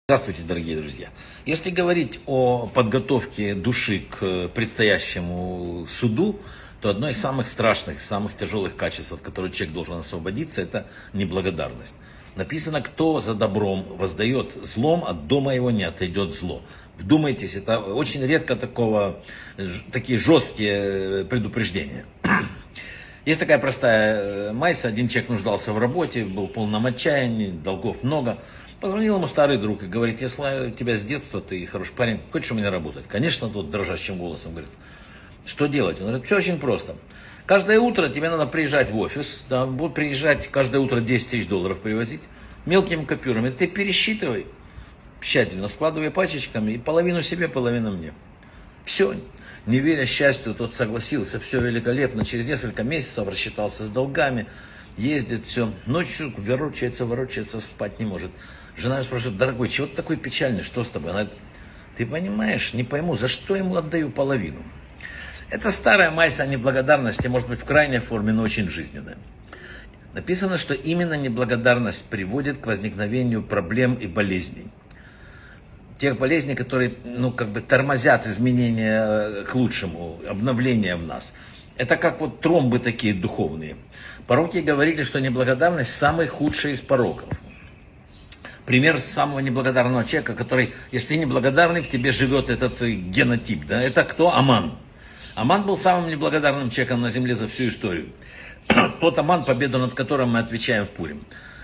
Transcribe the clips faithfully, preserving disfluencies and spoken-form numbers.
Здравствуйте, дорогие друзья. Если говорить о подготовке души к предстоящему суду, то одно из самых страшных, самых тяжелых качеств, от которых человек должен освободиться, это неблагодарность. Написано, кто за добром воздает злом, от дома его не отойдет зло. Вдумайтесь, это очень редко такого, такие жесткие предупреждения. Есть такая простая майса, один человек нуждался в работе, был в полном отчаянии, долгов много. Позвонил ему старый друг и говорит: я знаю тебя с детства, ты хороший парень, хочешь у меня работать? Конечно, тот дрожащим голосом говорит: что делать? Он говорит: все очень просто. Каждое утро тебе надо приезжать в офис, да, будут приезжать каждое утро десять тысяч долларов привозить мелкими купюрами. Ты пересчитывай, тщательно складывай пачечками, и половину себе, половину мне. Все. Не веря счастью, тот согласился, все великолепно. Через несколько месяцев рассчитался с долгами, ездит, все. Ночью ворочается, ворочается, спать не может. Жена спрашивает: дорогой, чего ты такой печальный, что с тобой? Она говорит: ты понимаешь, не пойму, за что ему отдаю половину. Это старая майса о неблагодарности, может быть в крайней форме, но очень жизненная. Написано, что именно неблагодарность приводит к возникновению проблем и болезней. Тех болезней, которые, ну, как бы тормозят изменения к лучшему, обновление в нас. Это как вот тромбы такие духовные. Пороки говорили, что неблагодарность самый худший из пороков. Пример самого неблагодарного человека, который, если ты неблагодарный, в тебе живет этот генотип. Да? Это кто? Аман. Аман был самым неблагодарным человеком на земле за всю историю. Тот Аман, победу над которым мы отвечаем в Пурим.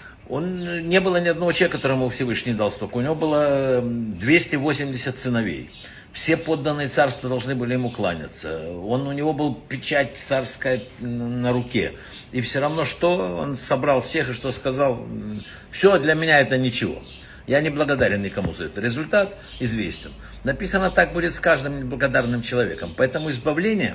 Он, не было ни одного человека, которому Всевышний дал столько. У него было двести восемьдесят сыновей. Все подданные царства должны были ему кланяться. Он, у него был печать царская на руке. И все равно, что он собрал всех и что сказал: все, для меня это ничего. Я не благодарен никому за это. Результат известен. Написано, так будет с каждым неблагодарным человеком. Поэтому избавление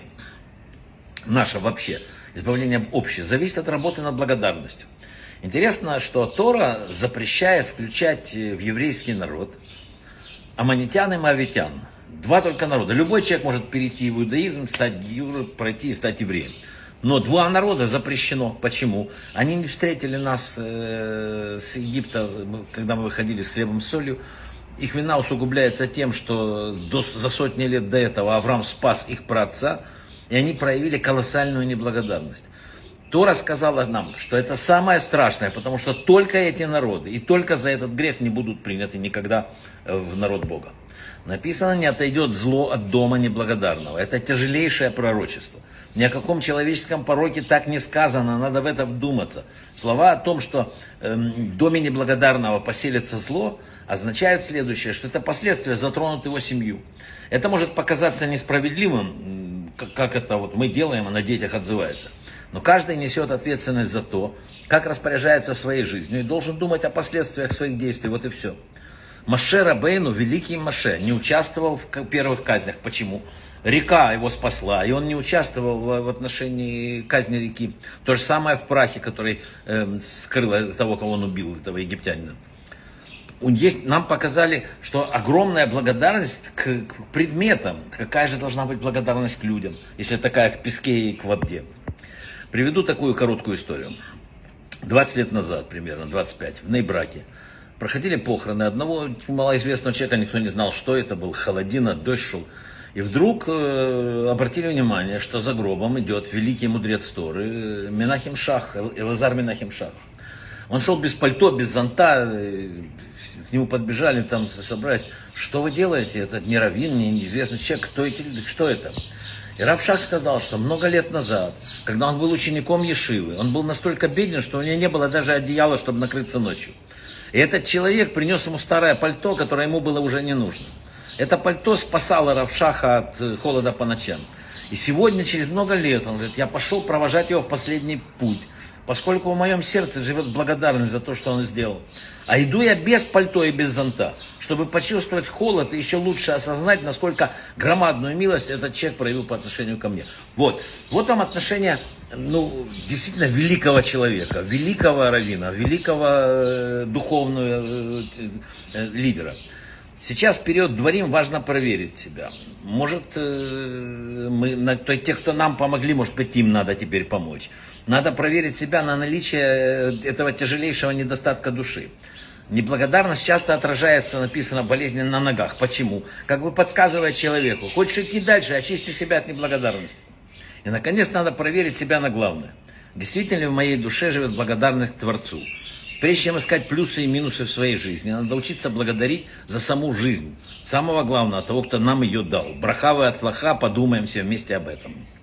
наше вообще, избавление общее, зависит от работы над благодарностью. Интересно, что Тора запрещает включать в еврейский народ аммонитян и моавитян. Два только народа. Любой человек может перейти в иудаизм, стать гиюр, пройти и стать евреем. Но два народа запрещено. Почему? Они не встретили нас э, с Египта, когда мы выходили с хлебом и солью. Их вина усугубляется тем, что до, за сотни лет до этого Авраам спас их праотца, и они проявили колоссальную неблагодарность. Тора сказала нам, что это самое страшное, потому что только эти народы и только за этот грех не будут приняты никогда в народ Бога. Написано, не отойдет зло от дома неблагодарного. Это тяжелейшее пророчество. Ни о каком человеческом пороке так не сказано, надо в этом вдуматься. Слова о том, что э, в доме неблагодарного поселится зло, означают следующее, что это последствия затронут его семью. Это может показаться несправедливым, как, как это вот мы делаем, а на детях отзывается. Но каждый несет ответственность за то, как распоряжается своей жизнью, и должен думать о последствиях своих действий, вот и все. Моше Рабейну, великий Моше, не участвовал в первых казнях. Почему? Река его спасла, и он не участвовал в отношении казни реки. То же самое в прахе, который э, скрыл того, кого он убил, этого египтянина. Есть, нам показали, что огромная благодарность к, к предметам. Какая же должна быть благодарность к людям, если такая к песке и к воде? Приведу такую короткую историю. двадцать лет назад, примерно, двадцать пять, в Нейбраке, проходили похороны одного малоизвестного человека, никто не знал, что это был, холодина, дождь шел. И вдруг э, обратили внимание, что за гробом идет великий мудрец Торы Менахем Шах, Элазар Менахем Шах. Он шел без пальто, без зонта, к нему подбежали, там собрались. Что вы делаете? Это не раввин, не неизвестный человек, кто это, что это? И Рав Шах сказал, что много лет назад, когда он был учеником Ешивы, он был настолько беден, что у него не было даже одеяла, чтобы накрыться ночью. И этот человек принес ему старое пальто, которое ему было уже не нужно. Это пальто спасало Рав Шаха от холода по ночам. И сегодня, через много лет, он говорит: я пошел провожать его в последний путь, поскольку в моем сердце живет благодарность за то, что он сделал. А иду я без пальто и без зонта, чтобы почувствовать холод и еще лучше осознать, насколько громадную милость этот человек проявил по отношению ко мне. Вот, вот там отношение, ну, действительно великого человека, великого раввина, великого э, духовного э, э, лидера. Сейчас в период дворим важно проверить себя. Может, мы, на, то, те, кто нам помогли, может быть, им надо теперь помочь. Надо проверить себя на наличие этого тяжелейшего недостатка души. Неблагодарность часто отражается, написано, болезни на ногах. Почему? Как бы подсказывая человеку, хочешь идти дальше, очисти себя от неблагодарности. И, наконец, надо проверить себя на главное. Действительно ли в моей душе живет благодарность к Творцу? Прежде чем искать плюсы и минусы в своей жизни, надо учиться благодарить за саму жизнь. Самого главного, того, кто нам ее дал. Брахавы от слаха, подумаем все вместе об этом.